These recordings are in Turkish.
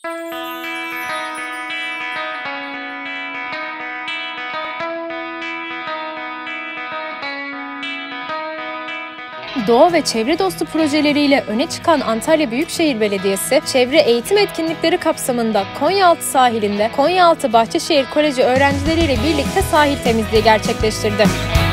Doğa ve çevre dostu projeleriyle öne çıkan Antalya Büyükşehir Belediyesi, çevre eğitim etkinlikleri kapsamında Konyaaltı sahilinde Konyaaltı Bahçeşehir Koleji öğrencileriyle birlikte sahil temizliği gerçekleştirdi.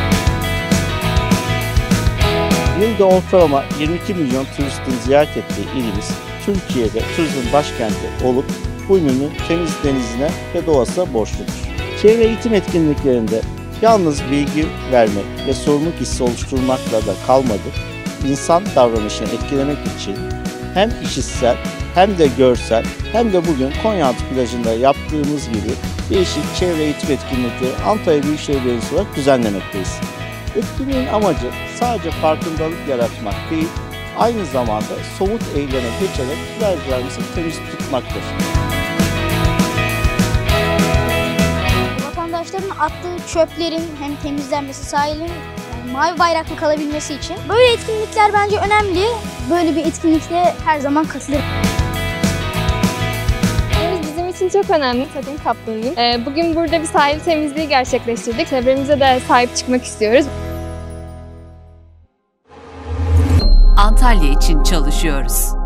Yılda ortalama 22 milyon turistin ziyaret ettiği ilimiz, Türkiye'de turizm başkenti olup bu ününü temiz denizine ve doğasına borçludur. Çevre eğitim etkinliklerinde yalnız bilgi vermek ve sorumluluk hissi oluşturmakla da kalmadı, insan davranışını etkilemek için hem işitsel hem de görsel hem de bugün Konyaaltı plajında yaptığımız gibi değişik çevre eğitim etkinlikleri Antalya Büyükşehir Belediyesi olarak düzenlemekteyiz. Etkinliğin amacı sadece farkındalık yaratmak değil, aynı zamanda somut eyleme geçerek plajlarımızı temiz tutmaktır. Vatandaşların attığı çöplerin hem temizlenmesi, sahilin mavi bayraklı kalabilmesi için böyle etkinlikler bence önemli. Böyle bir etkinlikte her zaman katılırım. Bizim için çok önemli. Takım kaptanıyım. Bugün burada bir sahil temizliği gerçekleştirdik. Çevremize de sahip çıkmak istiyoruz. Antalya için çalışıyoruz.